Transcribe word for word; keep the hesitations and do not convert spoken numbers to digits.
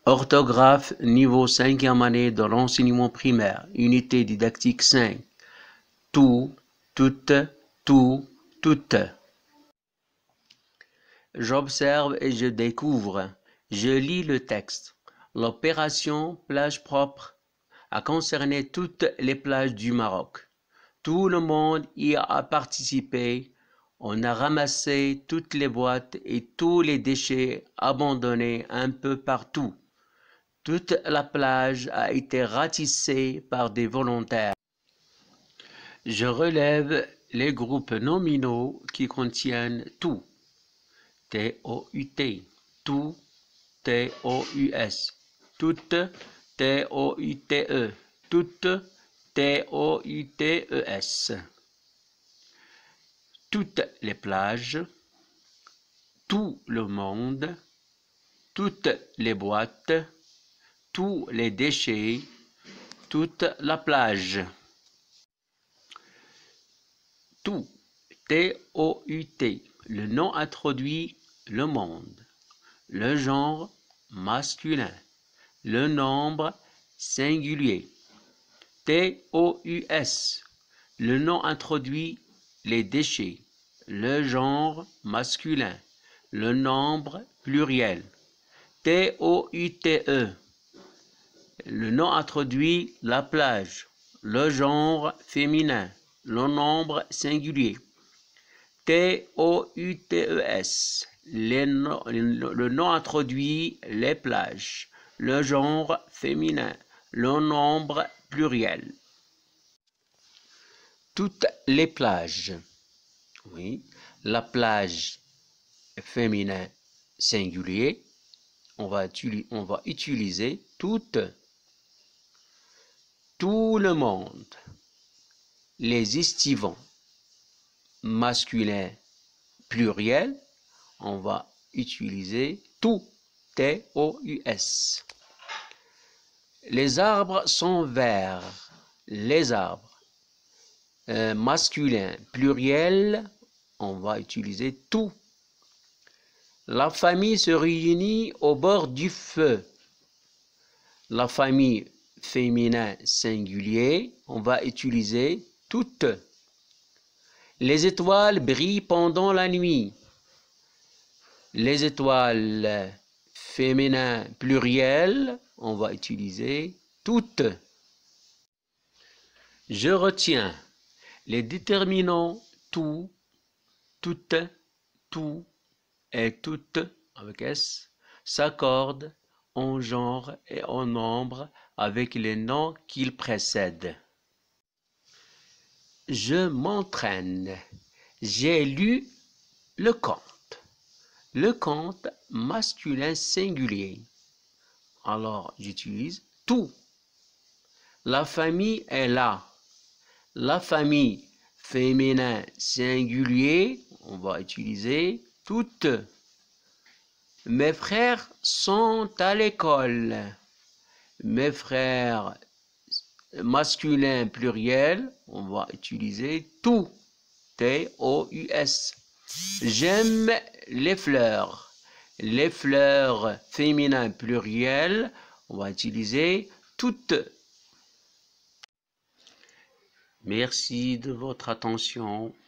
Orthographe, niveau cinquième année de l'enseignement primaire, unité didactique cinq. Tout, toute, tout, toute. J'observe et je découvre. Je lis le texte. L'opération plage propre a concerné toutes les plages du Maroc. Tout le monde y a participé. On a ramassé toutes les boîtes et tous les déchets abandonnés un peu partout. Toute la plage a été ratissée par des volontaires. Je relève les groupes nominaux qui contiennent tout. T O U T, tout, T O U S, toute, T O U T E, toute, T O U T E S. Toutes les plages, tout le monde, toutes les boîtes, tous les déchets, toute la plage. Tout, T O U T, le nom introduit le monde, le genre masculin, le nombre singulier. T O U S, le nom introduit les déchets, le genre masculin, le nombre pluriel. T O U T E, le nom introduit la plage, le genre féminin, le nombre singulier. T O U T E S, les no le nom introduit les plages, le genre féminin, le nombre pluriel. Toutes les plages. Oui, la plage féminin singulier, on va, on va utiliser toutes. Tout le monde, les estivants, masculin pluriel, on va utiliser tout, T O U S. Les arbres sont verts, les arbres, euh, masculin pluriel, on va utiliser tout. La famille se réunit au bord du feu. La famille féminin singulier, on va utiliser toutes. Les étoiles brillent pendant la nuit. Les étoiles féminin pluriel, on va utiliser toutes. Je retiens les déterminants tout, toute, tout et toutes avec S s'accordent en genre et en nombre avec les noms qu'ils précèdent. Je m'entraîne. J'ai lu le conte. Le conte masculin singulier. Alors, j'utilise tout. La famille est là. La famille féminin singulier, on va utiliser toutes. Mes frères sont à l'école. Mes frères masculin pluriel, on va utiliser tout, T O U S. J'aime les fleurs. Les fleurs féminin pluriel, on va utiliser toutes. Merci de votre attention.